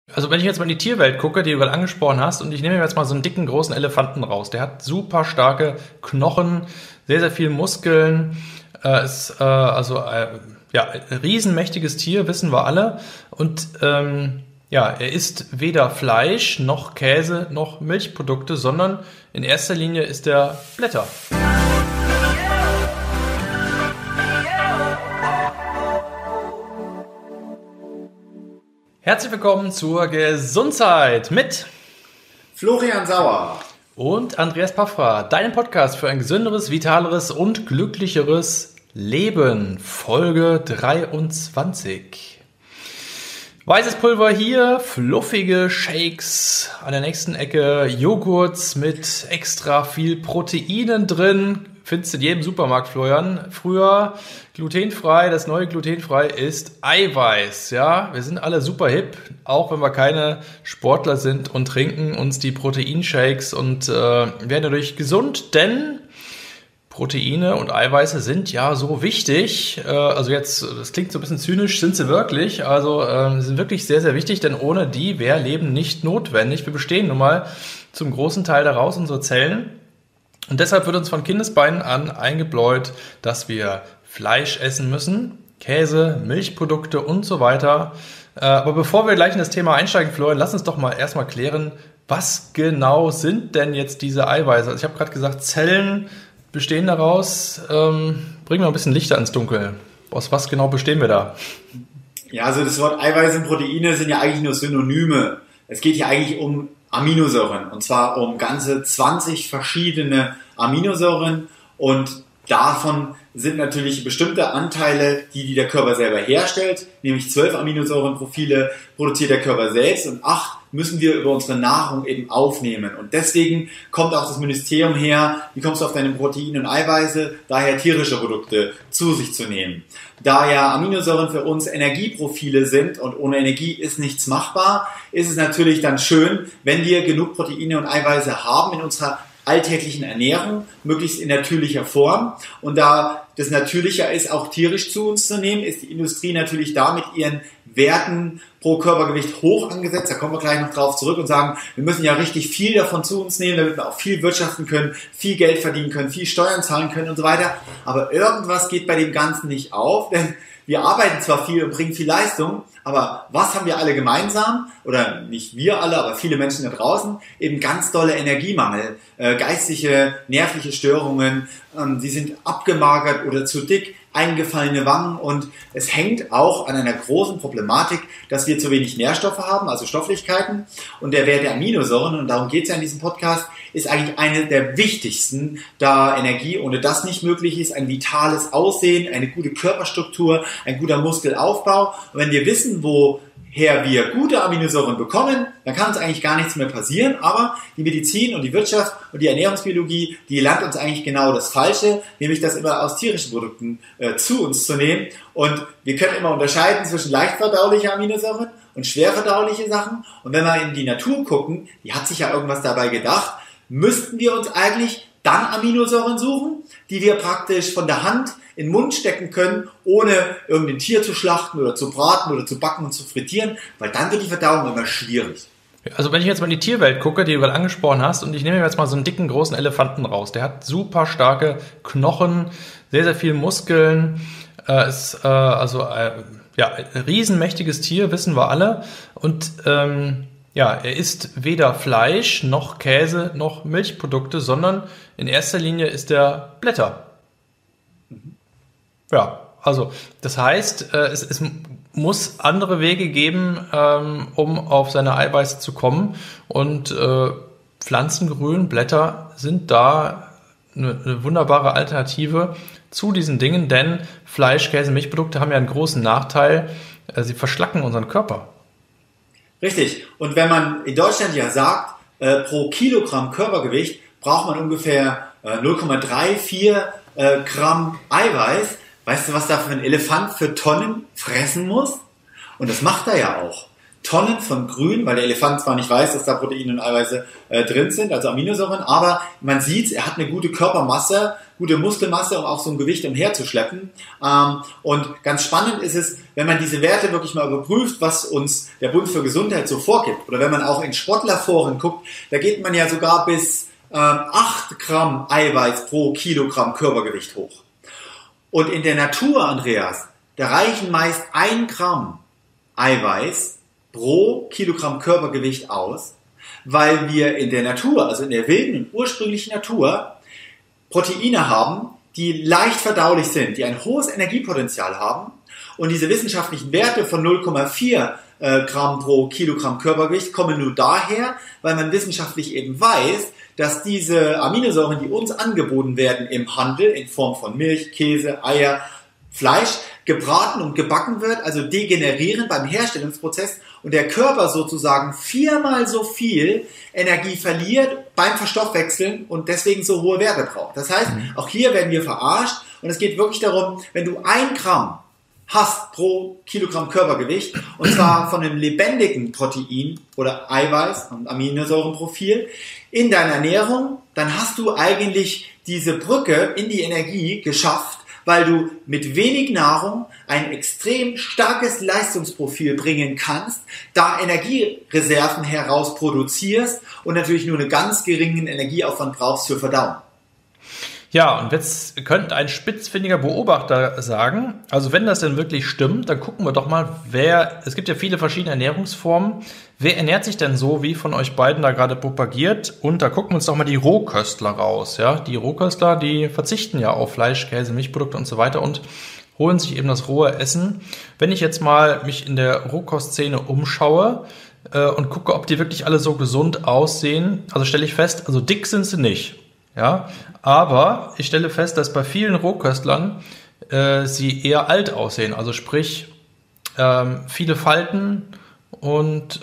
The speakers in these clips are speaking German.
Also wenn ich jetzt mal in die Tierwelt gucke, die du gerade angesprochen hast, und ich nehme mir jetzt mal so einen dicken, großen Elefanten raus. Der hat super starke Knochen, sehr, sehr viel Muskeln, ja, ein riesenmächtiges Tier, wissen wir alle. Und ja, er isst weder Fleisch, noch Käse, noch Milchprodukte, sondern in erster Linie isst er Blätter. Herzlich willkommen zur Gesundheit mit Florian Sauer und Andreas Paffra, deinem Podcast für ein gesünderes, vitaleres und glücklicheres Leben. Folge 23. Weißes Pulver hier, fluffige Shakes an der nächsten Ecke, Joghurts mit extra viel Proteinen drin. Findest du in jedem Supermarkt, Florian. Früher glutenfrei, das neue glutenfrei ist Eiweiß. Ja, wir sind alle super hip, auch wenn wir keine Sportler sind und trinken uns die Proteinshakes und werden dadurch gesund, denn Proteine und Eiweiße sind ja so wichtig. Also jetzt, das klingt so ein bisschen zynisch, sind sie wirklich. Also sie sind wirklich sehr, sehr wichtig, denn ohne die wäre Leben nicht notwendig. Wir bestehen nun mal zum großen Teil daraus, unsere Zellen. Und deshalb wird uns von Kindesbeinen an eingebläut, dass wir Fleisch essen müssen, Käse, Milchprodukte und so weiter. Aber bevor wir gleich in das Thema einsteigen, Florian, lass uns doch mal erstmal klären, was genau sind denn jetzt diese Eiweiße? Also ich habe gerade gesagt, Zellen bestehen daraus. Bringen wir ein bisschen Licht ans Dunkel. Aus was genau bestehen wir da? Ja, also das Wort Eiweiße und Proteine sind ja eigentlich nur Synonyme. Es geht hier eigentlich um Aminosäuren, und zwar um ganze 20 verschiedene Aminosäuren, und davon sind natürlich bestimmte Anteile, die der Körper selber herstellt, nämlich 12 Aminosäurenprofile produziert der Körper selbst und 8 müssen wir über unsere Nahrung eben aufnehmen. Und deswegen kommt auch das Ministerium her, wie kommst du auf deine Proteine und Eiweiße, daher tierische Produkte zu sich zu nehmen. Da ja Aminosäuren für uns Energieprofile sind und ohne Energie ist nichts machbar, ist es natürlich dann schön, wenn wir genug Proteine und Eiweiße haben in unserer alltäglichen Ernährung, möglichst in natürlicher Form. Und da das natürlicher ist, auch tierisch zu uns zu nehmen, ist die Industrie natürlich da mit ihren Werten pro Körpergewicht hoch angesetzt. Da kommen wir gleich noch drauf zurück und sagen, wir müssen ja richtig viel davon zu uns nehmen, damit wir auch viel wirtschaften können, viel Geld verdienen können, viel Steuern zahlen können und so weiter. Aber irgendwas geht bei dem Ganzen nicht auf, denn wir arbeiten zwar viel und bringen viel Leistung, aber was haben wir alle gemeinsam? Oder nicht wir alle, aber viele Menschen da draußen, eben ganz dolle Energiemangel, geistige, nervliche Störungen, sie sind abgemagert oder zu dick, eingefallene Wangen, und es hängt auch an einer großen Problematik, dass wir zu wenig Nährstoffe haben, also Stofflichkeiten, und der Wert der Aminosäuren, und darum geht es ja in diesem Podcast, ist eigentlich eine der wichtigsten, da Energie ohne das nicht möglich ist, ein vitales Aussehen, eine gute Körperstruktur, ein guter Muskelaufbau. Und wenn wir wissen, woher wir gute Aminosäuren bekommen, dann kann uns eigentlich gar nichts mehr passieren, aber die Medizin und die Wirtschaft und die Ernährungsbiologie, die lernt uns eigentlich genau das Falsche, nämlich das immer aus tierischen Produkten zu uns zu nehmen, und wir können immer unterscheiden zwischen leicht verdaulichen Aminosäuren und schwer verdauliche Sachen, und wenn wir in die Natur gucken, die hat sich ja irgendwas dabei gedacht, müssten wir uns eigentlich dann Aminosäuren suchen, die wir praktisch von der Hand in den Mund stecken können, ohne irgendein Tier zu schlachten oder zu braten oder zu backen und zu frittieren, weil dann wird die Verdauung immer schwierig. Also wenn ich jetzt mal in die Tierwelt gucke, die du gerade angesprochen hast, und ich nehme mir jetzt mal so einen dicken, großen Elefanten raus. Der hat super starke Knochen, sehr, sehr viel Muskeln, ja, ein riesenmächtiges Tier, wissen wir alle. Und ja, er isst weder Fleisch, noch Käse, noch Milchprodukte, sondern in erster Linie isst er Blätter. Ja, also das heißt, es muss andere Wege geben, um auf seine Eiweiße zu kommen. Und Pflanzengrün, Blätter sind da eine wunderbare Alternative zu diesen Dingen, denn Fleisch, Käse, Milchprodukte haben ja einen großen Nachteil, sie verschlacken unseren Körper. Richtig. Und wenn man in Deutschland ja sagt, pro Kilogramm Körpergewicht braucht man ungefähr 0,34 Gramm Eiweiß, weißt du, was da für ein Elefant für Tonnen fressen muss? Und das macht er ja auch. Tonnen von Grün, weil der Elefant zwar nicht weiß, dass da Proteine und Eiweiße drin sind, also Aminosäuren, aber man sieht, er hat eine gute Körpermasse, gute Muskelmasse, um auch so ein Gewicht umherzuschleppen. Und ganz spannend ist es, wenn man diese Werte wirklich mal überprüft, was uns der Bund für Gesundheit so vorgibt, oder wenn man auch in Sportlerforen guckt, da geht man ja sogar bis 8 Gramm Eiweiß pro Kilogramm Körpergewicht hoch. Und in der Natur, Andreas, da reichen meist 1 Gramm Eiweiß pro Kilogramm Körpergewicht aus, weil wir in der Natur, also in der wilden und ursprünglichen Natur, Proteine haben, die leicht verdaulich sind, die ein hohes Energiepotenzial haben, und diese wissenschaftlichen Werte von 0,4 Gramm pro Kilogramm Körpergewicht kommen nur daher, weil man wissenschaftlich eben weiß, dass diese Aminosäuren, die uns angeboten werden im Handel in Form von Milch, Käse, Eier, Fleisch, gebraten und gebacken wird, also degenerieren beim Herstellungsprozess, und der Körper sozusagen 4-mal so viel Energie verliert beim Verstoffwechseln und deswegen so hohe Werte braucht. Das heißt, auch hier werden wir verarscht, und es geht wirklich darum, wenn du 1 Gramm hast pro Kilogramm Körpergewicht, und zwar von einem lebendigen Protein oder Eiweiß und Aminosäurenprofil in deiner Ernährung, dann hast du eigentlich diese Brücke in die Energie geschafft, weil du mit wenig Nahrung ein extrem starkes Leistungsprofil bringen kannst, da Energiereserven heraus produzierst und natürlich nur einen ganz geringen Energieaufwand brauchst für Verdauung. Ja, und jetzt könnte ein spitzfindiger Beobachter sagen, also wenn das denn wirklich stimmt, dann gucken wir doch mal, es gibt ja viele verschiedene Ernährungsformen, wer ernährt sich denn so, wie von euch beiden da gerade propagiert? Und da gucken wir uns doch mal die Rohköstler raus. Ja? Die Rohköstler, die verzichten ja auf Fleisch, Käse, Milchprodukte und so weiter und holen sich eben das rohe Essen. Wenn ich jetzt mal mich in der Rohkostszene umschaue und gucke, ob die wirklich alle so gesund aussehen, also stelle ich fest, also dick sind sie nicht. Ja, aber ich stelle fest, dass bei vielen Rohköstlern sie eher alt aussehen. Also sprich, viele Falten und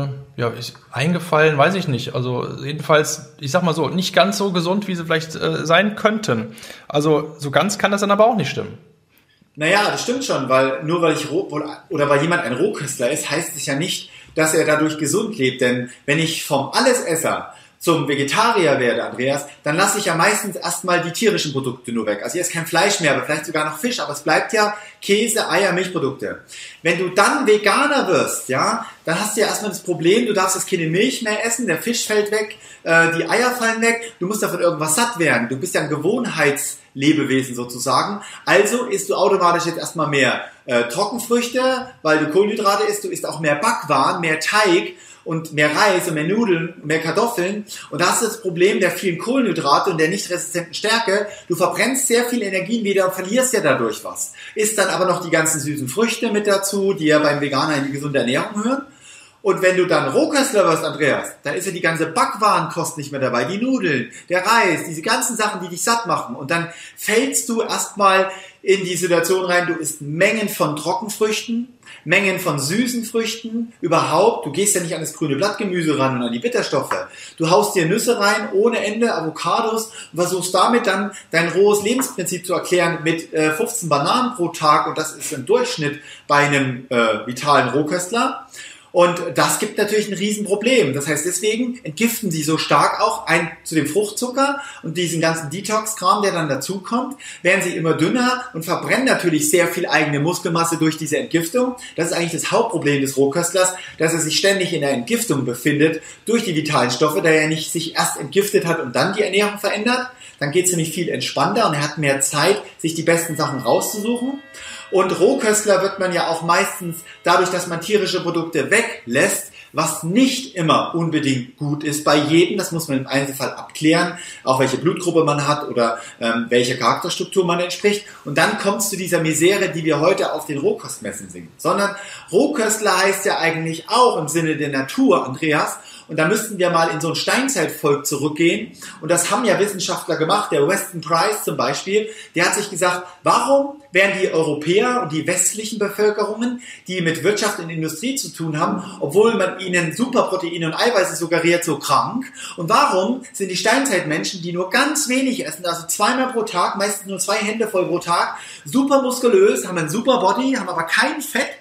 eingefallen, weiß ich nicht. Also jedenfalls, ich sag mal so, nicht ganz so gesund, wie sie vielleicht sein könnten. Also so ganz kann das dann aber auch nicht stimmen. Naja, das stimmt schon, weil nur weil weil jemand ein Rohköstler ist, heißt es ja nicht, dass er dadurch gesund lebt. Denn wenn ich vom Allesesser zum Vegetarier werde, Andreas, dann lasse ich ja meistens erstmal die tierischen Produkte nur weg. Also hier ist kein Fleisch mehr, aber vielleicht sogar noch Fisch, aber es bleibt ja Käse, Eier, Milchprodukte. Wenn du dann Veganer wirst, ja, dann hast du ja erstmal das Problem, du darfst jetzt keine Milch mehr essen, der Fisch fällt weg, die Eier fallen weg, du musst davon irgendwas satt werden. Du bist ja ein Gewohnheitslebewesen sozusagen. Also isst du automatisch jetzt erstmal mehr Trockenfrüchte, weil du Kohlenhydrate isst, du isst auch mehr Backwaren, mehr Teig und mehr Reis und mehr Nudeln und mehr Kartoffeln. Und da hast du das Problem der vielen Kohlenhydrate und der nicht resistenten Stärke. Du verbrennst sehr viel Energien wieder und verlierst ja dadurch was. Isst dann aber noch die ganzen süßen Früchte mit dazu, die ja beim Veganer in die gesunde Ernährung hören. Und wenn du dann Rohköstler wirst, Andreas, dann ist ja die ganze Backwarenkost nicht mehr dabei, die Nudeln, der Reis, diese ganzen Sachen, die dich satt machen. Und dann fällst du erstmal in die Situation rein, du isst Mengen von Trockenfrüchten, Mengen von süßen Früchten, überhaupt, du gehst ja nicht an das grüne Blattgemüse ran und an die Bitterstoffe. Du haust dir Nüsse rein, ohne Ende, Avocados, und versuchst damit dann dein rohes Lebensprinzip zu erklären mit 15 Bananen pro Tag, und das ist im Durchschnitt bei einem vitalen Rohköstler. Und das gibt natürlich ein Riesenproblem. Das heißt, deswegen entgiften sie so stark auch zu dem Fruchtzucker und diesen ganzen Detox-Kram, der dann dazukommt, werden sie immer dünner und verbrennen natürlich sehr viel eigene Muskelmasse durch diese Entgiftung. Das ist eigentlich das Hauptproblem des Rohköstlers, dass er sich ständig in der Entgiftung befindet durch die vitalen Stoffe, da er nicht sich erst entgiftet hat und dann die Ernährung verändert. Dann geht es nämlich viel entspannter und er hat mehr Zeit, sich die besten Sachen rauszusuchen. Und Rohköstler wird man ja auch meistens dadurch, dass man tierische Produkte weglässt, was nicht immer unbedingt gut ist bei jedem. Das muss man im Einzelfall abklären, auch welche Blutgruppe man hat oder welche Charakterstruktur man entspricht. Und dann kommt es zu dieser Misere, die wir heute auf den Rohkostmessen sehen. Sondern Rohköstler heißt ja eigentlich auch im Sinne der Natur, Andreas. Und da müssten wir mal in so ein Steinzeitvolk zurückgehen. Und das haben ja Wissenschaftler gemacht. Der Weston Price zum Beispiel, der hat sich gesagt, warum werden die Europäer und die westlichen Bevölkerungen, die mit Wirtschaft und Industrie zu tun haben, obwohl man ihnen Superproteine und Eiweiße suggeriert, so krank? Und warum sind die Steinzeitmenschen, die nur ganz wenig essen, also 2-mal pro Tag, meistens nur 2 Hände voll pro Tag, super muskulös, haben einen super Body, haben aber kein Fett?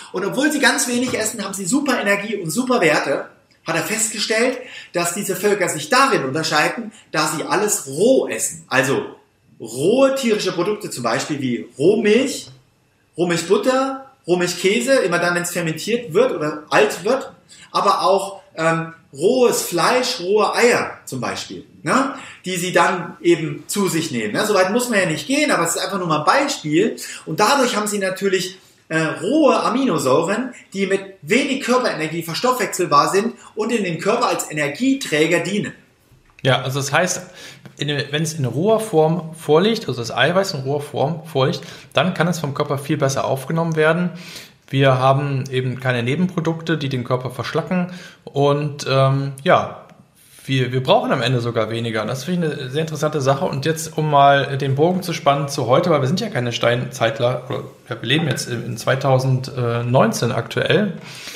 Und obwohl sie ganz wenig essen, haben sie super Energie und super Werte. Hat er festgestellt, dass diese Völker sich darin unterscheiden, da sie alles roh essen. Also rohe tierische Produkte zum Beispiel wie Rohmilch, Rohmilchbutter, Rohmilchkäse, immer dann, wenn es fermentiert wird oder alt wird, aber auch rohes Fleisch, rohe Eier zum Beispiel, ne? Die sie dann eben zu sich nehmen. Ne? Soweit muss man ja nicht gehen, aber es ist einfach nur mal ein Beispiel. Und dadurch haben sie natürlich rohe Aminosäuren, die mit wenig Körperenergie verstoffwechselbar sind und in den Körper als Energieträger dienen. Ja, also das heißt, wenn es in roher Form vorliegt, also das Eiweiß in roher Form vorliegt, dann kann es vom Körper viel besser aufgenommen werden. Wir haben eben keine Nebenprodukte, die den Körper verschlacken und wir brauchen am Ende sogar weniger. Und das finde ich eine sehr interessante Sache. Und jetzt, um mal den Bogen zu spannen zu heute, weil wir sind ja keine Steinzeitler, wir leben jetzt in 2019 aktuell.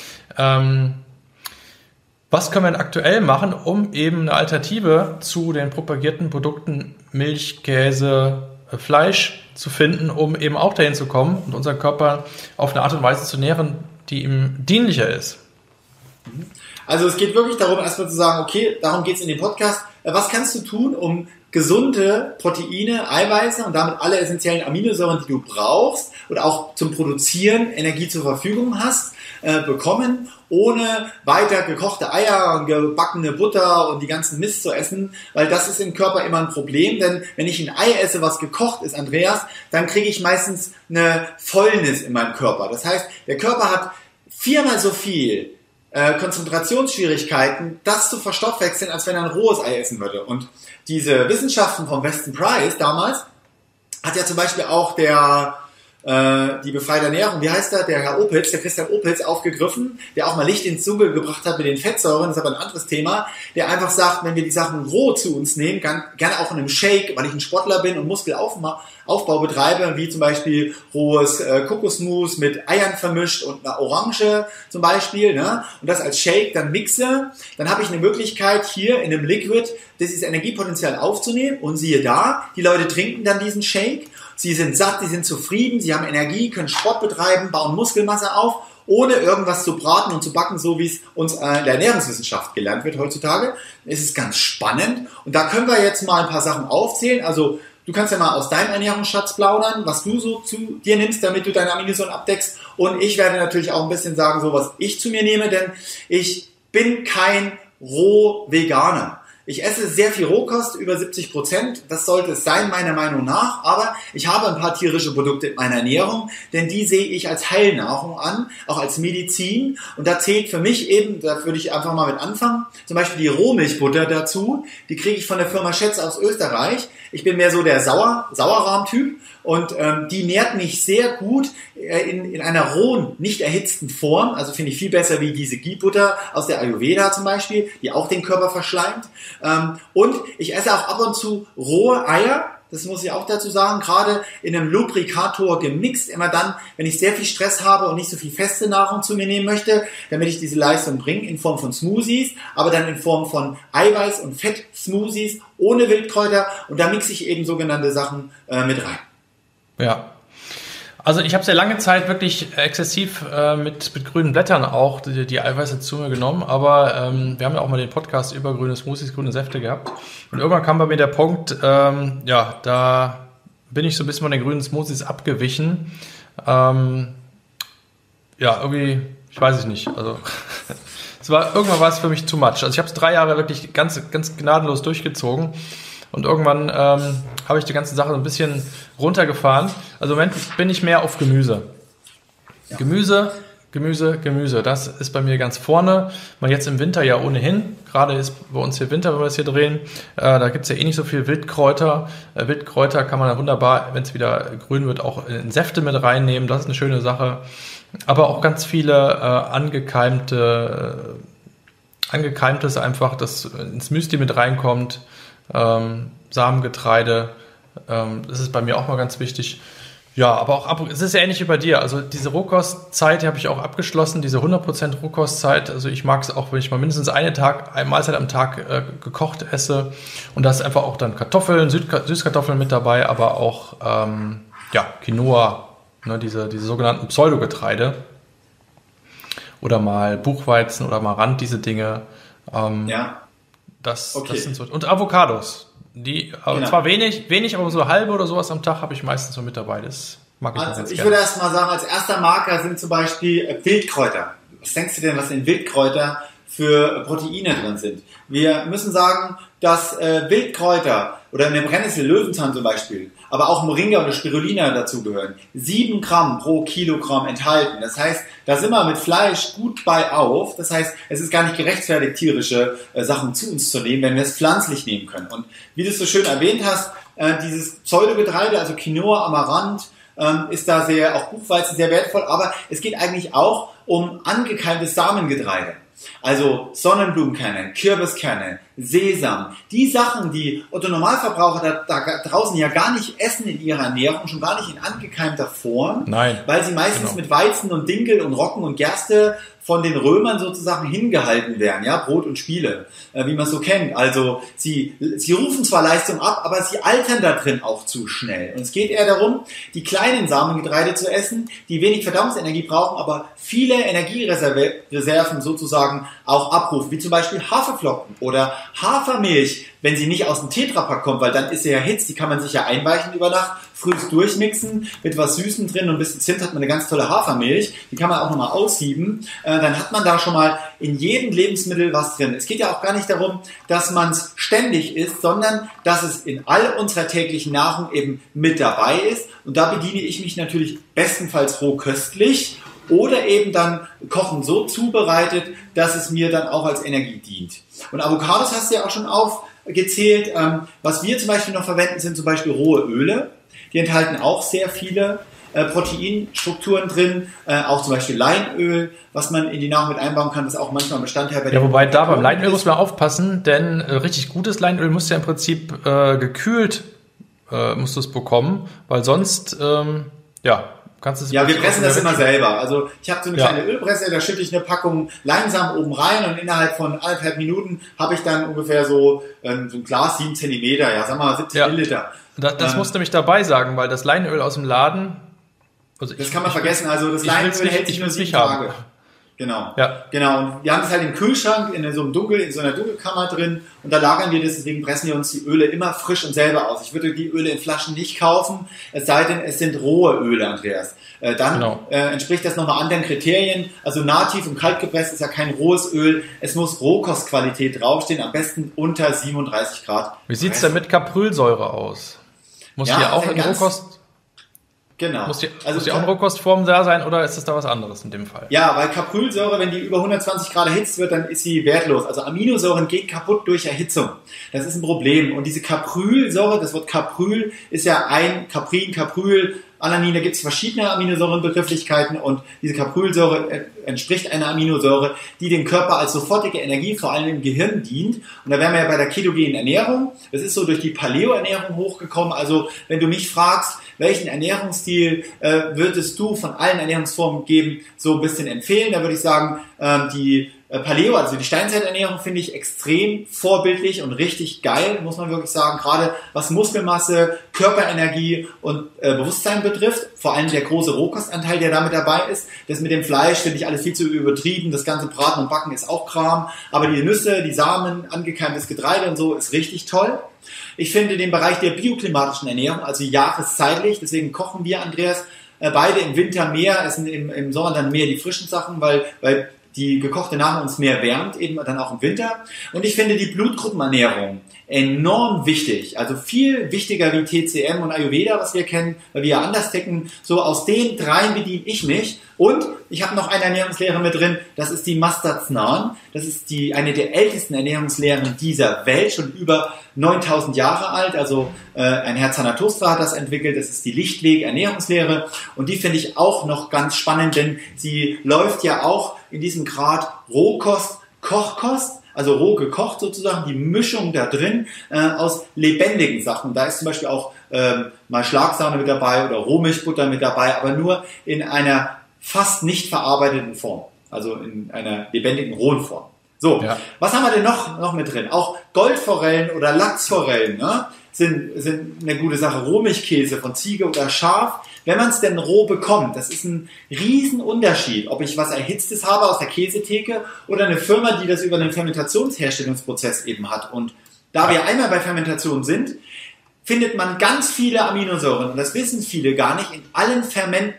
Was können wir denn aktuell machen, um eben eine Alternative zu den propagierten Produkten Milch, Käse, Fleisch zu finden, um eben auch dahin zu kommen und unseren Körper auf eine Art und Weise zu nähren, die ihm dienlicher ist? Also es geht wirklich darum, erstmal zu sagen, okay, darum geht es in dem Podcast. Was kannst du tun, um gesunde Proteine, Eiweiße und damit alle essentiellen Aminosäuren, die du brauchst und auch zum Produzieren Energie zur Verfügung hast, bekommen, ohne weiter gekochte Eier und gebackene Butter und die ganzen Mist zu essen, weil das ist im Körper immer ein Problem, denn wenn ich ein Ei esse, was gekocht ist, Andreas, dann kriege ich meistens eine Fäulnis in meinem Körper. Das heißt, der Körper hat 4-mal so viel Konzentrationsschwierigkeiten, das zu verstoffwechseln, als wenn er ein rohes Ei essen würde. Und diese Wissenschaften von Weston Price damals hat ja zum Beispiel auch die befreite Ernährung, wie heißt der Herr Opitz, der Christian Opitz aufgegriffen, der auch mal Licht ins Dunkel gebracht hat mit den Fettsäuren, das ist aber ein anderes Thema, der einfach sagt, wenn wir die Sachen roh zu uns nehmen, gerne auch in einem Shake, weil ich ein Sportler bin und Muskelaufbau betreibe, wie zum Beispiel rohes Kokosmus mit Eiern vermischt und einer Orange zum Beispiel, ne? Und das als Shake dann mixe, dann habe ich eine Möglichkeit hier in einem Liquid dieses Energiepotenzial aufzunehmen und siehe da, die Leute trinken dann diesen Shake. Sie sind satt, sie sind zufrieden, sie haben Energie, können Sport betreiben, bauen Muskelmasse auf, ohne irgendwas zu braten und zu backen, so wie es uns in der Ernährungswissenschaft gelernt wird heutzutage. Es ist ganz spannend und da können wir jetzt mal ein paar Sachen aufzählen. Also du kannst ja mal aus deinem Ernährungsschatz plaudern, was du so zu dir nimmst, damit du deine Aminosäuren abdeckst. Und ich werde natürlich auch ein bisschen sagen, so was ich zu mir nehme, denn ich bin kein Roh-Veganer. Ich esse sehr viel Rohkost, über 70%, das sollte es sein, meiner Meinung nach, aber ich habe ein paar tierische Produkte in meiner Ernährung, denn die sehe ich als Heilnahrung an, auch als Medizin und da zählt für mich eben, da würde ich einfach mal mit anfangen, zum Beispiel die Rohmilchbutter dazu, die kriege ich von der Firma Schätz aus Österreich. Ich bin mehr so der Sauerrahm-Typ und die nährt mich sehr gut in einer rohen, nicht erhitzten Form, also finde ich viel besser wie diese Ghee-Butter aus der Ayurveda zum Beispiel, die auch den Körper verschleimt. Und ich esse auch ab und zu rohe Eier, das muss ich auch dazu sagen, gerade in einem Lubrikator gemixt, immer dann, wenn ich sehr viel Stress habe und nicht so viel feste Nahrung zu mir nehmen möchte, damit ich diese Leistung bringe, in Form von Smoothies, aber dann in Form von Eiweiß- und Fett-Smoothies ohne Wildkräuter und da mixe ich eben sogenannte Sachen mit rein. Ja. Also ich habe sehr lange Zeit wirklich exzessiv mit grünen Blättern auch die Eiweiße zu mir genommen, aber wir haben ja auch mal den Podcast über grüne Smoothies, grüne Säfte gehabt und irgendwann kam bei mir der Punkt, da bin ich so ein bisschen von den grünen Smoothies abgewichen. Irgendwie, ich weiß es nicht, also irgendwann war es für mich too much. Also ich habe es 3 Jahre wirklich ganz, ganz gnadenlos durchgezogen. Und irgendwann habe ich die ganze Sache so ein bisschen runtergefahren. Also im Moment bin ich mehr auf Gemüse. Ja. Gemüse. Das ist bei mir ganz vorne. Mal jetzt im Winter ja ohnehin. Gerade ist bei uns hier Winter, wenn wir es hier drehen. Da gibt es ja eh nicht so viel Wildkräuter. Wildkräuter kann man ja wunderbar, wenn es wieder grün wird, auch in Säfte mit reinnehmen. Das ist eine schöne Sache. Aber auch ganz viele angekeimtes einfach, das ins Müsli mit reinkommt. Samengetreide, das ist bei mir auch mal ganz wichtig. Ja, aber auch es ist ja ähnlich wie bei dir. Also diese Rohkostzeit, die habe ich auch abgeschlossen, diese 100% Rohkostzeit. Also ich mag es auch, wenn ich mal mindestens eine Mahlzeit am Tag gekocht esse. Und da ist einfach auch dann Kartoffeln, Süßkartoffeln mit dabei, aber auch Quinoa, ne, diese sogenannten Pseudogetreide. oder mal Buchweizen oder Amaranth, diese Dinge. Ja. Das sind so. Und Avocados. Die zwar wenig, aber so halbe oder sowas am Tag habe ich meistens so mit dabei. Das mag ich ganz gerne. Ich würde erst mal sagen, als erster Marker sind zum Beispiel Wildkräuter. Was denkst du denn, was in Wildkräuter für Proteine drin sind? Wir müssen sagen, dass Wildkräuter oder eine Brennnessel, Löwenzahn zum Beispiel, aber auch Moringa oder Spirulina dazugehören, 7 Gramm pro Kilogramm enthalten. Das heißt, da sind wir mit Fleisch gut bei auf. Das heißt, es ist gar nicht gerechtfertigt, tierische Sachen zu uns zu nehmen, wenn wir es pflanzlich nehmen können. Und wie du es so schön erwähnt hast, dieses Pseudogetreide, also Quinoa, Amaranth, ist da auch Buchweizen sehr wertvoll, aber es geht eigentlich auch um angekeimtes Samengetreide. Also Sonnenblumenkerne, Kürbiskerne, Sesam, die Sachen, die Otto-Normalverbraucher da draußen ja gar nicht essen in ihrer Ernährung, schon gar nicht in angekeimter Form, weil sie meistens mit Weizen und Dinkel und Roggen und Gerste von den Römern sozusagen hingehalten werden, ja, Brot und Spiele, wie man es so kennt. Also sie rufen zwar Leistung ab, aber sie altern da drin auch zu schnell. Und es geht eher darum, die kleinen Samengetreide zu essen, die wenig Verdauungsenergie brauchen, aber viele Energiereserven sozusagen auch abrufen, wie zum Beispiel Haferflocken oder Hafermilch, wenn sie nicht aus dem Tetrapack kommt, weil dann ist sie ja erhitzt, die kann man sich ja einweichen über Nacht, frühs durchmixen, mit was Süßem drin und ein bisschen Zimt hat man eine ganz tolle Hafermilch, die kann man auch nochmal aussieben, dann hat man da schon mal in jedem Lebensmittel was drin. Es geht ja auch gar nicht darum, dass man es ständig isst, sondern dass es in all unserer täglichen Nahrung eben mit dabei ist und da bediene ich mich natürlich bestenfalls rohköstlich oder eben dann kochen so zubereitet, dass es mir dann auch als Energie dient. Und Avocados hast du ja auch schon aufgezählt. Was wir zum Beispiel noch verwenden, sind zum Beispiel rohe Öle. Die enthalten auch sehr viele Proteinstrukturen drin, auch zum Beispiel Leinöl, was man in die Nahrung mit einbauen kann, ist auch manchmal Bestandteil bei wobei da beim Leinöl muss man aufpassen, denn richtig gutes Leinöl muss ja im Prinzip gekühlt musst du es bekommen, weil sonst kannst du es... Ja, wir pressen das immer selber. Also ich habe so eine kleine Ölpresse, da schütte ich eine Packung Leinsamen oben rein und innerhalb von 1,5 Minuten habe ich dann ungefähr so ein Glas 7 Zentimeter, sagen wir mal 70 Milliliter. Das musst du nämlich dabei sagen, weil das Leinöl aus dem Laden... das kann man vergessen, also das Leinöl hält sich nur 7 Tage. Genau. Ja. Genau. Und wir haben das halt im Kühlschrank in so einer Dunkelkammer drin und da lagern wir das, deswegen pressen wir uns die Öle immer frisch und selber aus. Ich würde die Öle in Flaschen nicht kaufen, es sei denn, es sind rohe Öle, Andreas. Dann entspricht das nochmal anderen Kriterien. Also nativ und kaltgepresst ist ja kein rohes Öl. Es muss Rohkostqualität draufstehen, am besten unter 37 Grad. Wie sieht es denn mit Capryl-Säure aus? Muss die auch in Rohkost... Genau. Muss die auch in Rohkostform da sein oder ist das da was anderes in dem Fall? Ja, weil Capryl-Säure, wenn die über 120 Grad erhitzt wird, dann ist sie wertlos. Also Aminosäuren gehen kaputt durch Erhitzung. Das ist ein Problem. Und diese Capryl-Säure, das Wort Capryl ist ja Capryl, Alanin, da gibt es verschiedene Aminosäurenbegrifflichkeiten und diese Capryl-Säure entspricht einer Aminosäure, die dem Körper als sofortige Energie, vor allem im Gehirn, dient. Und da wären wir ja bei der ketogenen Ernährung. Das ist so durch die Paleo-Ernährung hochgekommen. Also wenn du mich fragst, welchen Ernährungsstil würdest du von allen Ernährungsformen geben, so ein bisschen empfehlen, da würde ich sagen, die Paleo, also die Steinzeiternährung, finde ich extrem vorbildlich und richtig geil, muss man wirklich sagen, gerade was Muskelmasse, Körperenergie und Bewusstsein betrifft, vor allem der große Rohkostanteil, der damit dabei ist. Das mit dem Fleisch finde ich alles viel zu übertrieben, das ganze Braten und Backen ist auch Kram, aber die Nüsse, die Samen, angekeimtes Getreide und so ist richtig toll. Ich finde den Bereich der bioklimatischen Ernährung, also jahreszeitlich, deswegen kochen wir, Andreas, beide im Winter mehr, essen im Sommer dann mehr die frischen Sachen, weil die gekochte Nahrung uns mehr wärmt, eben dann auch im Winter. Und ich finde die Blutgruppenernährung enorm wichtig, also viel wichtiger wie TCM und Ayurveda, was wir kennen, weil wir ja anders ticken. So aus den dreien bediene ich mich. Und ich habe noch eine Ernährungslehre mit drin, das ist die Mastatsnan. Das ist eine der ältesten Ernährungslehren dieser Welt, schon über 9000 Jahre alt. Also ein Herr Zarathustra hat das entwickelt, das ist die Lichtweg-Ernährungslehre. Und die finde ich auch noch ganz spannend, denn sie läuft ja auch in diesem Grad Rohkost, Kochkost, also roh gekocht sozusagen, die Mischung da drin aus lebendigen Sachen. Da ist zum Beispiel auch mal Schlagsahne mit dabei oder Rohmilchbutter mit dabei, aber nur in einer fast nicht verarbeiteten Form, also in einer lebendigen, rohen Form. So, Was haben wir denn noch mit drin? Auch Goldforellen oder Lachsforellen, ne? sind eine gute Sache. Rohmilchkäse von Ziege oder Schaf, wenn man es denn roh bekommt, das ist ein Riesenunterschied, ob ich was Erhitztes habe aus der Käsetheke oder eine Firma, die das über einen Fermentationsherstellungsprozess eben hat. Und da wir einmal bei Fermentation sind, findet man ganz viele Aminosäuren, und das wissen viele gar nicht, in allen Fermenten.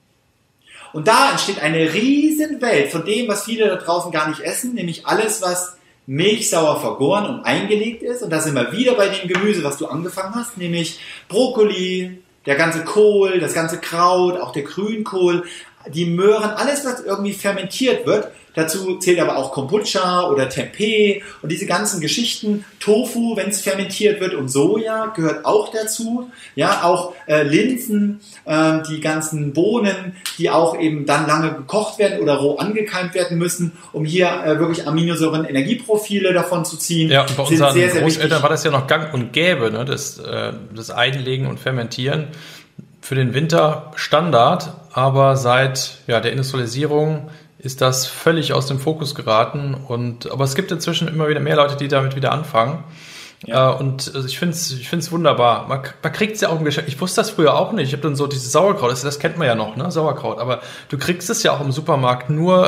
Und da entsteht eine Riesenwelt von dem, was viele da draußen gar nicht essen, nämlich alles, was milchsauer vergoren und eingelegt ist. Und da sind wir wieder bei dem Gemüse, was du angefangen hast, nämlich Brokkoli, der ganze Kohl, das ganze Kraut, auch der Grünkohl, die Möhren, alles, was irgendwie fermentiert wird. Dazu zählt aber auch Kombucha oder Tempeh und diese ganzen Geschichten. Tofu, wenn es fermentiert wird, und Soja gehört auch dazu. Ja, auch Linsen, die ganzen Bohnen, die auch eben dann lange gekocht werden oder roh angekeimt werden müssen, um hier wirklich Aminosäuren, Energieprofile davon zu ziehen. Ja, und bei unseren Großeltern war das ja noch gang und gäbe, ne? Das Einlegen und Fermentieren. Für den Winter Standard, aber seit der Industrialisierung ist das völlig aus dem Fokus geraten. Aber es gibt inzwischen immer wieder mehr Leute, die damit wieder anfangen. Ja. Und also ich finde es wunderbar. Man kriegt es ja auch im Geschäft. Ich wusste das früher auch nicht. Ich habe dann so dieses Sauerkraut, das kennt man ja noch, ne? Sauerkraut. Aber du kriegst es ja auch im Supermarkt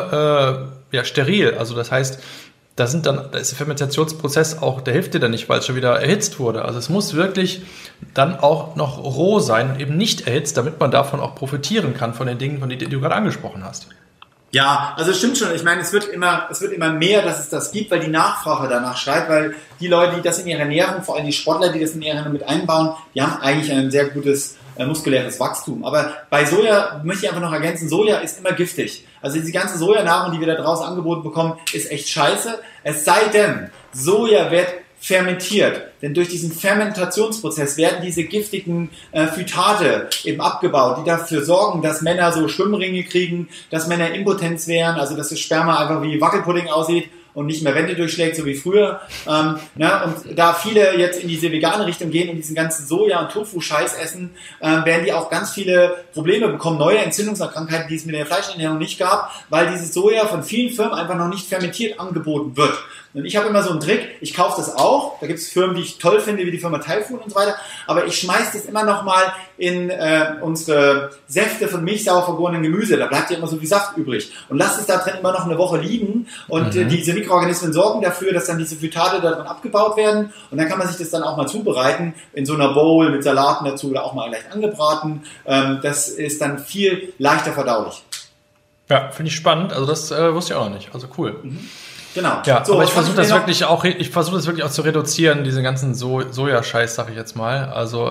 nur steril. Also das heißt, da ist der Fermentationsprozess auch, der hilft dir dann nicht, weil es schon wieder erhitzt wurde. Also es muss wirklich dann auch noch roh sein und eben nicht erhitzt, damit man davon auch profitieren kann, von den Dingen, von denen du gerade angesprochen hast. Ja, also es stimmt schon. Ich meine, es wird immer mehr, dass es das gibt, weil die Nachfrage danach schreit, weil die Leute, die das in ihrer Ernährung, vor allem die Sportler, die das in ihrer Ernährung mit einbauen, die haben eigentlich ein sehr gutes muskuläres Wachstum. Aber bei Soja möchte ich einfach noch ergänzen, Soja ist immer giftig. Also diese ganze Sojanahrung, die wir da draußen angeboten bekommen, ist echt scheiße. Es sei denn, Soja wird fermentiert. Denn durch diesen Fermentationsprozess werden diese giftigen Phytate eben abgebaut, die dafür sorgen, dass Männer so Schwimmringe kriegen, dass Männer Impotenz wären, also dass das Sperma einfach wie Wackelpudding aussieht und nicht mehr Wände durchschlägt, so wie früher. Und da viele jetzt in diese vegane Richtung gehen und diesen ganzen Soja- und Tofu-Scheiß essen, werden die auch ganz viele Probleme bekommen, neue Entzündungserkrankheiten, die es mit der Fleischernährung nicht gab, weil dieses Soja von vielen Firmen einfach noch nicht fermentiert angeboten wird. Und ich habe immer so einen Trick, ich kaufe das auch, da gibt es Firmen, die ich toll finde, wie die Firma Typhoon und so weiter, aber ich schmeiße das immer noch mal in unsere Säfte von milchsauer vergorenen Gemüse, da bleibt ja immer so viel Saft übrig und lasse es da drin immer noch eine Woche liegen und diese Mikroorganismen sorgen dafür, dass dann diese Phytate darin abgebaut werden und dann kann man sich das dann auch mal zubereiten, in so einer Bowl mit Salaten dazu oder auch mal leicht angebraten, das ist dann viel leichter verdaulich. Ja, finde ich spannend, also das wusste ich auch noch nicht, also cool. Genau. Ja, so, aber ich versuche das wirklich auch zu reduzieren, diesen ganzen Sojascheiß, sag ich jetzt mal. Also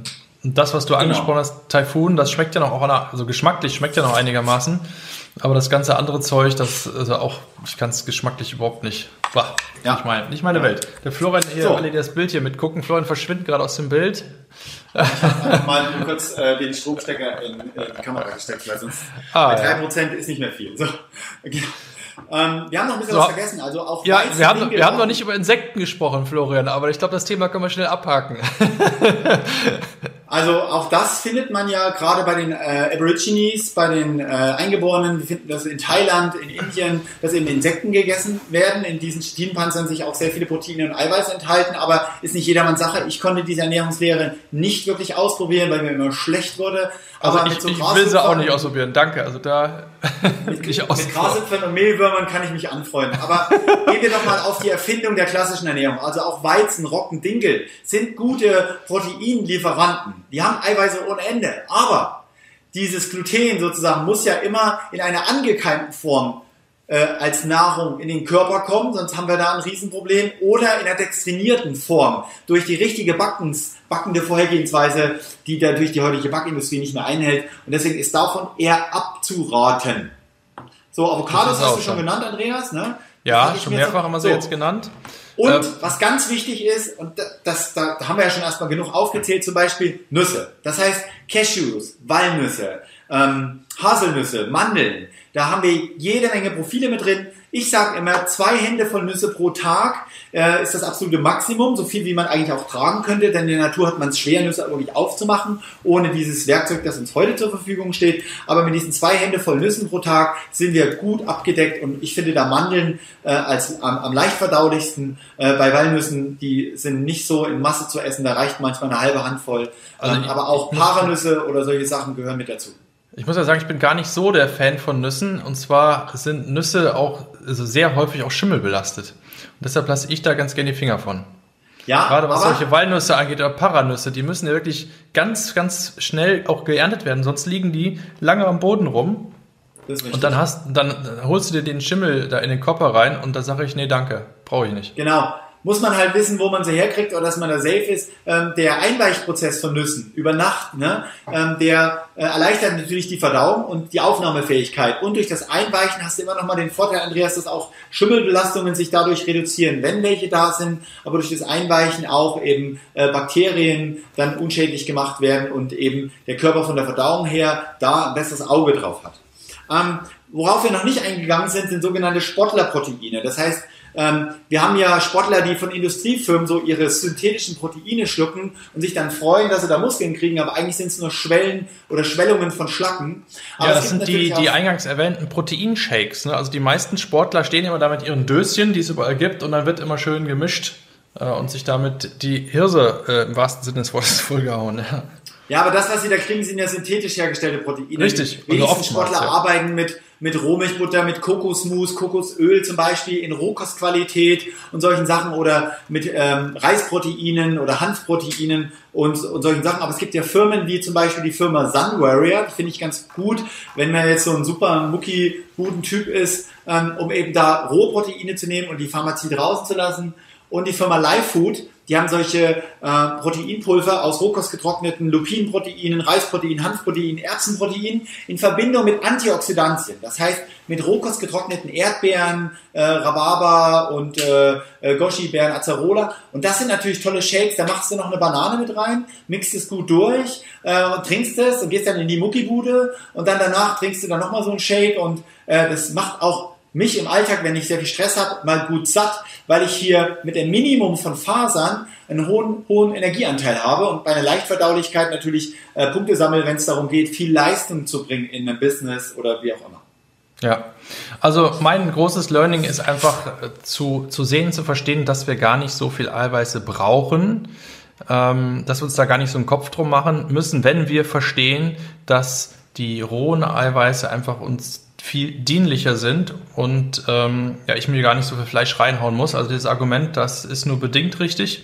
das, was du angesprochen hast, Typhoon, das schmeckt ja noch also geschmacklich schmeckt ja noch einigermaßen. Aber das ganze andere Zeug, ich kann es geschmacklich überhaupt nicht. Nicht meine Welt. Der Florian alle, die das Bild hier mitgucken, Florian verschwindet gerade aus dem Bild. Ich habe mal kurz den Stromstecker in die Kamera gesteckt, weil sonst bei 3% ist nicht mehr viel. So. Okay. Wir haben noch ein bisschen was vergessen. Also auch wir haben noch nicht über Insekten gesprochen, Florian, aber ich glaube, das Thema können wir schnell abhaken. Also auch das findet man ja gerade bei den Aborigines, bei den Eingeborenen. Wir finden das in Thailand, in Indien, dass eben Insekten gegessen werden. In diesen Chitinpanzern sich auch sehr viele Proteine und Eiweiß enthalten, aber ist nicht jedermanns Sache. Ich konnte diese Ernährungslehre nicht wirklich ausprobieren, weil mir immer schlecht wurde. Aber also ich will sie auch nicht ausprobieren, danke. Also da mit Grashüpfern und Mehlwürmern kann ich mich anfreunden. Aber gehen wir doch mal auf die Erfindung der klassischen Ernährung. Also auch Weizen, Roggen, Dinkel sind gute Proteinlieferanten. Die haben Eiweiße ohne Ende. Aber dieses Gluten sozusagen muss ja immer in einer angekeimten Form als Nahrung in den Körper kommen, sonst haben wir da ein Riesenproblem. Oder in einer dextrinierten Form durch die richtige backende Vorhergehensweise, die dadurch die heutige Backindustrie nicht mehr einhält. Und deswegen ist davon eher abzuraten. So, Avocados hast du schon genannt, Andreas, ne? Ja, schon mehrfach haben wir sie jetzt genannt. Und was ganz wichtig ist, und da haben wir ja schon erstmal genug aufgezählt, zum Beispiel Nüsse. Das heißt Cashews, Walnüsse, Haselnüsse, Mandeln. Da haben wir jede Menge Profile mit drin. Ich sage immer, 2 Hände voll Nüsse pro Tag ist das absolute Maximum, so viel wie man eigentlich auch tragen könnte, denn in der Natur hat man es schwer, Nüsse wirklich aufzumachen, ohne dieses Werkzeug, das uns heute zur Verfügung steht. Aber mit diesen 2 Hände voll Nüssen pro Tag sind wir gut abgedeckt und ich finde da Mandeln als am leicht verdaulichsten. Bei Walnüssen, die sind nicht so in Masse zu essen, da reicht manchmal eine halbe Handvoll. Aber auch Paranüsse oder solche Sachen gehören mit dazu. Ich muss ja sagen, ich bin gar nicht so der Fan von Nüssen. Und zwar sind Nüsse auch sehr häufig auch schimmelbelastet. Und deshalb lasse ich da ganz gerne die Finger von. Ja, gerade was solche Walnüsse angeht oder Paranüsse, die müssen ja wirklich ganz, ganz schnell auch geerntet werden. Sonst liegen die lange am Boden rum. Und dann holst du dir den Schimmel da in den Kopper rein und da sage ich, nee, danke, brauche ich nicht. Genau. Muss man halt wissen, wo man sie herkriegt oder dass man da safe ist. Der Einweichprozess von Nüssen über Nacht, der erleichtert natürlich die Verdauung und die Aufnahmefähigkeit. Und durch das Einweichen hast du immer noch mal den Vorteil, Andreas, dass auch Schimmelbelastungen sich dadurch reduzieren, wenn welche da sind. Aber durch das Einweichen auch eben Bakterien dann unschädlich gemacht werden und eben der Körper von der Verdauung her da ein besseres Auge drauf hat. Worauf wir noch nicht eingegangen sind sogenannte Sportlerproteine. Das heißt, wir haben ja Sportler, die von Industriefirmen so ihre synthetischen Proteine schlucken und sich dann freuen, dass sie da Muskeln kriegen, aber eigentlich sind es nur Schwellen oder Schwellungen von Schlacken. Aber ja, das sind die eingangs erwähnten Proteinshakes. Ne? Also die meisten Sportler stehen immer da mit ihren Döschen, die es überall gibt, und dann wird immer schön gemischt und sich damit die Hirse im wahrsten Sinne des Wortes vollgehauen. Ja. Ja, aber das, was sie da kriegen, sind ja synthetisch hergestellte Proteine. Richtig. Die wenigsten Sportler arbeiten mit Rohmilchbutter, mit Kokosmus, Kokosöl zum Beispiel in Rohkostqualität und solchen Sachen oder mit Reisproteinen oder Hanfproteinen und solchen Sachen. Aber es gibt ja Firmen wie zum Beispiel die Firma Sun Warrior, die finde ich ganz gut, wenn man jetzt so ein super guten Typ ist, um eben da Rohproteine zu nehmen und die Pharmazie draußen zu lassen. Und die Firma Live Food, die haben solche Proteinpulver aus rohkost getrockneten Lupinenproteinen, Reisproteinen, Hanfproteinen, Erbsenproteinen in Verbindung mit Antioxidantien. Das heißt, mit rohkost getrockneten Erdbeeren, Rhabarber und Goji-Beeren, Acerola. Und das sind natürlich tolle Shakes. Da machst du noch eine Banane mit rein, mixt es gut durch, trinkst es und gehst dann in die Muckibude. Und dann danach trinkst du dann nochmal so einen Shake. Und das macht auch mich im Alltag, wenn ich sehr viel Stress habe, mal gut satt, weil ich hier mit einem Minimum von Fasern einen hohen Energieanteil habe und bei einer Leichtverdaulichkeit natürlich Punkte sammle, wenn es darum geht, viel Leistung zu bringen in einem Business oder wie auch immer. Ja, also mein großes Learning ist einfach zu sehen, zu verstehen, dass wir gar nicht so viel Eiweiße brauchen, dass wir uns da gar nicht so einen Kopf drum machen müssen, wenn wir verstehen, dass die rohen Eiweiße einfach uns viel dienlicher sind und ich mir gar nicht so viel Fleisch reinhauen muss. Also dieses Argument, das ist nur bedingt richtig.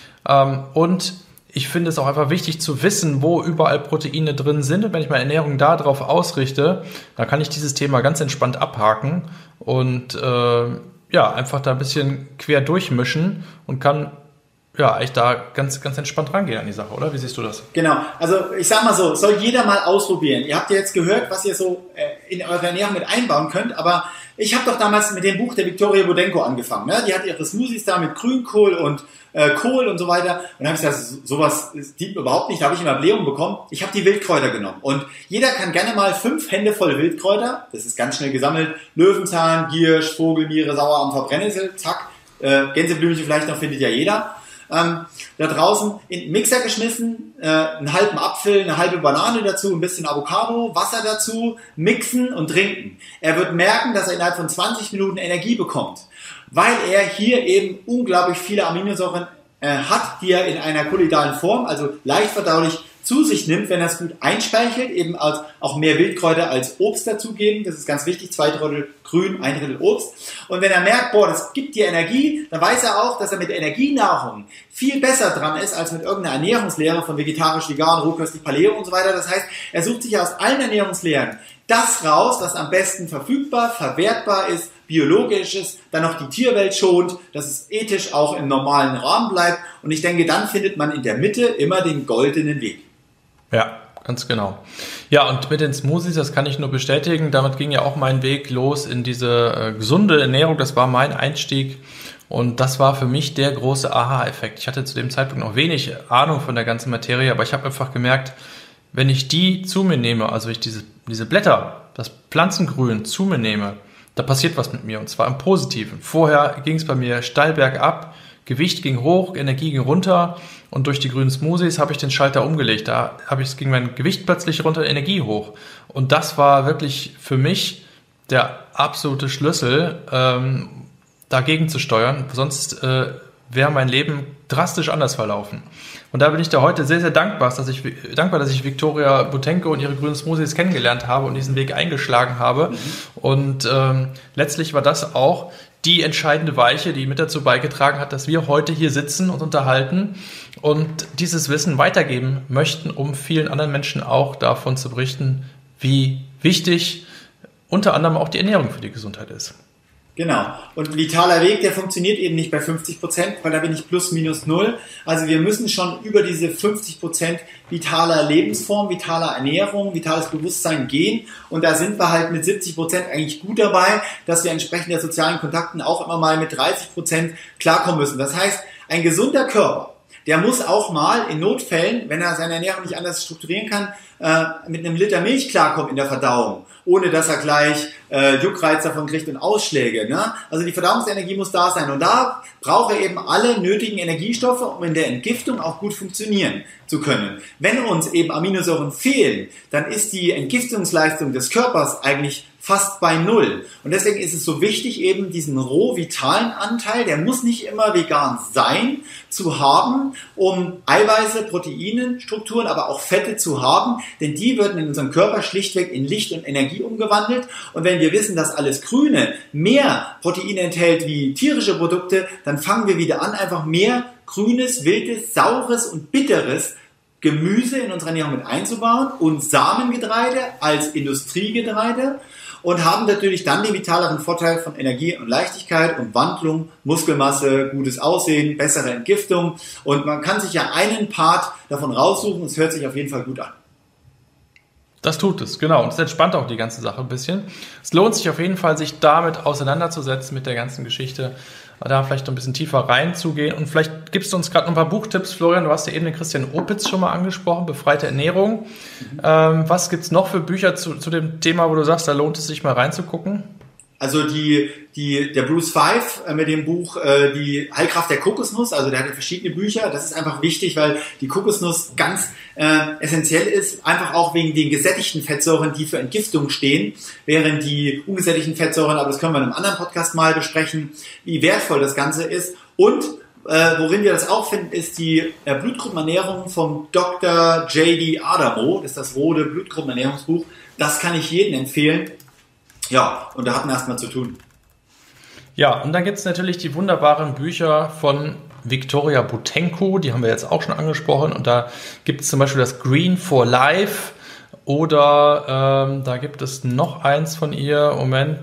Und ich finde es auch einfach wichtig zu wissen, wo überall Proteine drin sind. Und wenn ich meine Ernährung darauf ausrichte, dann kann ich dieses Thema ganz entspannt abhaken und einfach da ein bisschen quer durchmischen und kann eigentlich da ganz, ganz entspannt rangehen an die Sache, oder? Wie siehst du das? Genau, also ich sag mal so, soll jeder mal ausprobieren. Ihr habt ja jetzt gehört, was ihr so in eure Ernährung mit einbauen könnt, aber ich habe doch damals mit dem Buch der Viktoria Budenko angefangen. Ne? Die hat ihre Smoothies da mit Grünkohl und Kohl und so weiter. Und dann habe ich gesagt, sowas dient überhaupt nicht. Da habe ich immer Blähung bekommen. Ich habe die Wildkräuter genommen. Und jeder kann gerne mal 5 Hände voll Wildkräuter, das ist ganz schnell gesammelt, Löwenzahn, Giersch, Vogelmiere, Sauerampfer, Brennnessel, zack, Gänseblümchen vielleicht noch, findet ja jeder. Da draußen in den Mixer geschmissen, einen halben Apfel, eine halbe Banane dazu, ein bisschen Avocado, Wasser dazu, mixen und trinken. Er wird merken, dass er innerhalb von 20 Minuten Energie bekommt, weil er hier eben unglaublich viele Aminosäuren hat, die er in einer kolloidalen Form, also leicht verdaulich, zu sich nimmt, wenn er es gut einspeichert, eben auch mehr Wildkräuter als Obst dazugeben. Das ist ganz wichtig, 2 Drittel Grün, 1 Drittel Obst. Und wenn er merkt, das gibt dir Energie, dann weiß er auch, dass er mit Energienahrung viel besser dran ist, als mit irgendeiner Ernährungslehre von vegetarisch, vegan, rohköstlich, Paleo und so weiter. Das heißt, er sucht sich aus allen Ernährungslehren das raus, was am besten verfügbar, verwertbar ist, biologisch ist, dann noch die Tierwelt schont, dass es ethisch auch im normalen Rahmen bleibt. Und ich denke, dann findet man in der Mitte immer den goldenen Weg. Ja, ganz genau. Ja, und mit den Smoothies, das kann ich nur bestätigen, damit ging ja auch mein Weg los in diese gesunde Ernährung, das war mein Einstieg und das war für mich der große Aha-Effekt. Ich hatte zu dem Zeitpunkt noch wenig Ahnung von der ganzen Materie, aber ich habe einfach gemerkt, wenn ich die zu mir nehme, also ich diese Blätter, das Pflanzengrün zu mir nehme, da passiert was mit mir und zwar im Positiven. Vorher ging es bei mir steil bergab, Gewicht ging hoch, Energie ging runter und durch die grünen Smoothies habe ich den Schalter umgelegt. Ging mein Gewicht plötzlich runter, Energie hoch. Und das war wirklich für mich der absolute Schlüssel, dagegen zu steuern. Sonst wäre mein Leben drastisch anders verlaufen. Und da bin ich da heute sehr, sehr dankbar, dass ich Viktoria Butenko und ihre grünen Smoothies kennengelernt habe und diesen Weg eingeschlagen habe. Und letztlich war das auch die entscheidende Weiche, die mit dazu beigetragen hat, dass wir heute hier sitzen und unterhalten und dieses Wissen weitergeben möchten, um vielen anderen Menschen auch davon zu berichten, wie wichtig unter anderem auch die Ernährung für die Gesundheit ist. Genau. Und ein vitaler Weg, der funktioniert eben nicht bei 50%, weil da bin ich plus minus null. Also wir müssen schon über diese 50% vitaler Lebensform, vitaler Ernährung, vitales Bewusstsein gehen. Und da sind wir halt mit 70% eigentlich gut dabei, dass wir entsprechend der sozialen Kontakten auch immer mal mit 30% klarkommen müssen. Das heißt, ein gesunder Körper, der muss auch mal in Notfällen, wenn er seine Ernährung nicht anders strukturieren kann, mit einem Liter Milch klarkommen in der Verdauung, ohne dass er gleich Juckreiz davon kriegt und Ausschläge. Ne? Also die Verdauungsenergie muss da sein und da braucht er eben alle nötigen Energiestoffe, um in der Entgiftung auch gut funktionieren zu können. Wenn uns eben Aminosäuren fehlen, dann ist die Entgiftungsleistung des Körpers eigentlich fast bei Null. Und deswegen ist es so wichtig, eben diesen roh vitalen Anteil, der muss nicht immer vegan sein, zu haben, um Eiweiße, Proteine, Strukturen, aber auch Fette zu haben, denn die werden in unserem Körper schlichtweg in Licht und Energie umgewandelt. Und wenn wir wissen, dass alles Grüne mehr Proteine enthält wie tierische Produkte, dann fangen wir wieder an, einfach mehr grünes, wildes, saures und bitteres Gemüse in unsere Ernährung mit einzubauen und Samengetreide als Industriegetreide und haben natürlich dann den vitaleren Vorteil von Energie und Leichtigkeit und Wandlung, Muskelmasse, gutes Aussehen, bessere Entgiftung und man kann sich ja einen Part davon raussuchen, es hört sich auf jeden Fall gut an. Das tut es, genau. Und es entspannt auch die ganze Sache ein bisschen. Es lohnt sich auf jeden Fall, sich damit auseinanderzusetzen, mit der ganzen Geschichte, da vielleicht noch ein bisschen tiefer reinzugehen. Und vielleicht gibst du uns gerade noch ein paar Buchtipps, Florian. Du hast ja eben den Christian Opitz schon mal angesprochen, Befreite Ernährung. Was gibt es noch für Bücher zu dem Thema, wo du sagst, da lohnt es sich mal reinzugucken? Also der Bruce Fife mit dem Buch Die Heilkraft der Kokosnuss, also der hat verschiedene Bücher, das ist einfach wichtig, weil die Kokosnuss ganz essentiell ist, einfach auch wegen den gesättigten Fettsäuren, die für Entgiftung stehen, während die ungesättigten Fettsäuren, aber das können wir in einem anderen Podcast mal besprechen, wie wertvoll das Ganze ist und worin wir das auch finden, ist die Blutgruppenernährung vom Dr. J.D. Adamo, das ist das rote Blutgruppenernährungsbuch, das kann ich jedem empfehlen. Ja, und da hat man erstmal zu tun. Ja, und dann gibt es natürlich die wunderbaren Bücher von Viktoria Butenko, die haben wir jetzt auch schon angesprochen. Und da gibt es zum Beispiel das Green for Life oder da gibt es noch eins von ihr,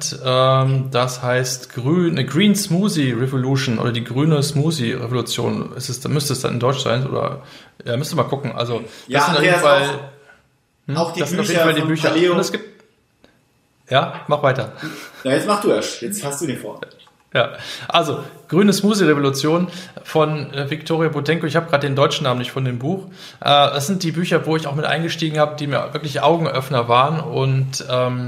das heißt Green Smoothie Revolution oder die grüne Smoothie Revolution. Müsste es dann in Deutsch sein oder müsst ihr mal gucken. Also das sind auf jeden Fall auch die Bücher von und es gibt ja, mach weiter. Ja, jetzt mach du erst. Jetzt hast du den vor. Ja, also Grüne Smoothie-Revolution von Viktoria Butenko. Ich habe gerade den deutschen Namen nicht von dem Buch. Das sind die Bücher, wo ich auch mit eingestiegen habe, die mir wirklich Augenöffner waren. Und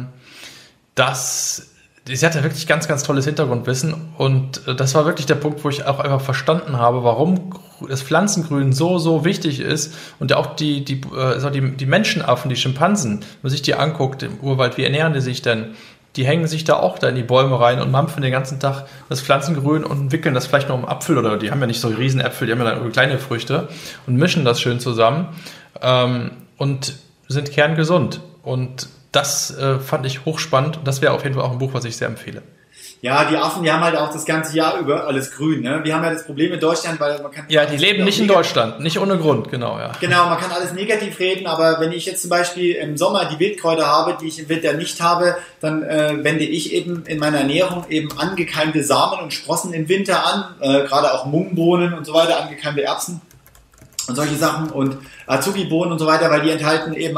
sie hat ja wirklich ganz, ganz tolles Hintergrundwissen. Und das war wirklich der Punkt, wo ich auch einfach verstanden habe, warum das Pflanzengrün so wichtig ist. Und auch die Menschenaffen, die Schimpansen, wenn man sich die anguckt im Urwald, wie ernähren die sich denn? Die hängen sich da auch in die Bäume rein und mampfen den ganzen Tag das Pflanzengrün und wickeln das vielleicht noch im Apfel oder die haben ja nicht so Riesenäpfel, die haben ja dann kleine Früchte und mischen das schön zusammen und sind kerngesund. Und das fand ich hochspannend und das wäre auf jeden Fall auch ein Buch, was ich sehr empfehle. Ja, die Affen, die haben halt auch das ganze Jahr über alles grün. Ne? Wir haben ja das Problem in Deutschland, weil man kann... Ja, die leben nicht in Deutschland, nicht ohne Grund, genau. Ja. Genau, man kann alles negativ reden, aber wenn ich jetzt zum Beispiel im Sommer die Wildkräuter habe, die ich im Winter nicht habe, dann wende ich eben in meiner Ernährung eben angekeimte Samen und Sprossen im Winter an, gerade auch Mungbohnen und so weiter, angekeimte Erbsen und solche Sachen und Azuki-Bohnen und so weiter, weil die enthalten eben auch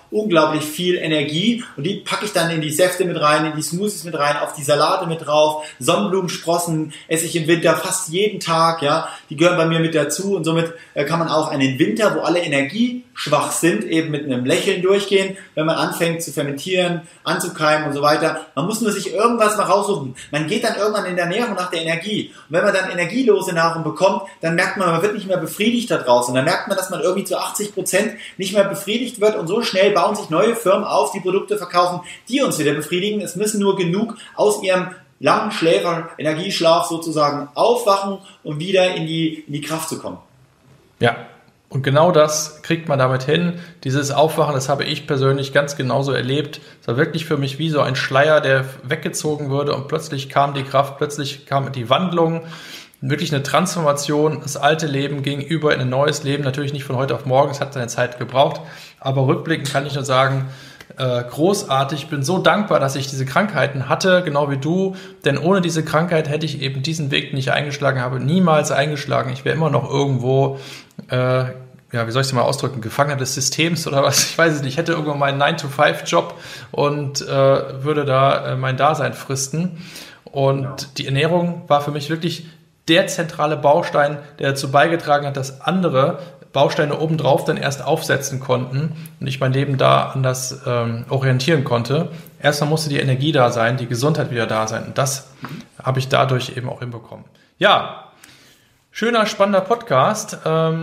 unglaublich viel Energie und die packe ich dann in die Säfte mit rein, in die Smoothies mit rein, auf die Salate mit drauf. Sonnenblumensprossen esse ich im Winter fast jeden Tag, ja, die gehören bei mir mit dazu und somit kann man auch einen Winter, wo alle energieschwach sind, eben mit einem Lächeln durchgehen, wenn man anfängt zu fermentieren, anzukeimen und so weiter. Man muss nur sich irgendwas mal raussuchen. Man geht dann irgendwann in der Ernährung nach der Energie. Und wenn man dann energielose Nahrung bekommt, dann merkt man wird nicht mehr befriedigt da draußen. Dann merkt man, dass man irgendwie zu 80% nicht mehr befriedigt wird und so schnell bauen sich neue Firmen auf, die Produkte verkaufen, die uns wieder befriedigen. Es müssen nur genug aus ihrem langen Energieschlaf sozusagen aufwachen und wieder in die Kraft zu kommen. Ja, und genau das kriegt man damit hin. Dieses Aufwachen, das habe ich persönlich ganz genauso erlebt. Es war wirklich für mich wie so ein Schleier, der weggezogen wurde und plötzlich kam die Kraft, plötzlich kam die Wandlung, wirklich eine Transformation. Das alte Leben ging über in ein neues Leben, natürlich nicht von heute auf morgen, es hat seine Zeit gebraucht, aber rückblickend kann ich nur sagen, großartig, ich bin so dankbar, dass ich diese Krankheiten hatte, genau wie du, denn ohne diese Krankheit hätte ich eben diesen Weg nicht eingeschlagen, habe niemals eingeschlagen, ich wäre immer noch irgendwo, wie soll ich es mal ausdrücken, Gefangener des Systems oder was, ich weiß es nicht, ich hätte irgendwann meinen 9-to-5-Job und würde da mein Dasein fristen und die Ernährung war für mich wirklich der zentrale Baustein, der dazu beigetragen hat, dass andere Bausteine obendrauf dann erst aufsetzen konnten und ich mein Leben da anders orientieren konnte. Erstmal musste die Energie da sein, die Gesundheit wieder da sein und das habe ich dadurch eben auch hinbekommen. Ja, schöner, spannender Podcast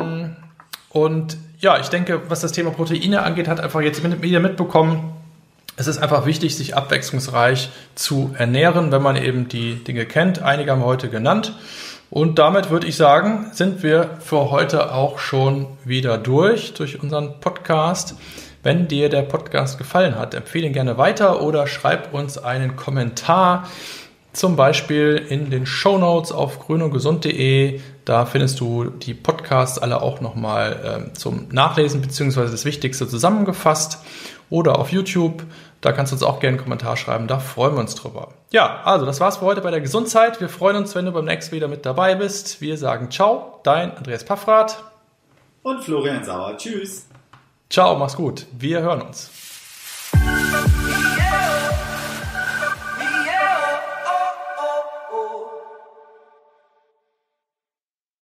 und ja, ich denke, was das Thema Proteine angeht, hat einfach jetzt wieder mitbekommen, es ist einfach wichtig, sich abwechslungsreich zu ernähren, wenn man eben die Dinge kennt. Einige haben wir heute genannt. Und damit würde ich sagen, sind wir für heute auch schon wieder durch unseren Podcast. Wenn dir der Podcast gefallen hat, empfehle ihn gerne weiter oder schreib uns einen Kommentar, zum Beispiel in den Shownotes auf grünundgesund.de. Da findest du die Podcasts alle auch nochmal zum Nachlesen bzw. das Wichtigste zusammengefasst. Oder auf YouTube, da kannst du uns auch gerne einen Kommentar schreiben, da freuen wir uns drüber. Ja, also das war's für heute bei der Gesundheit. Wir freuen uns, wenn du beim nächsten wieder mit dabei bist. Wir sagen ciao, dein Andreas Paffrath und Florian Sauer. Tschüss. Ciao, mach's gut. Wir hören uns.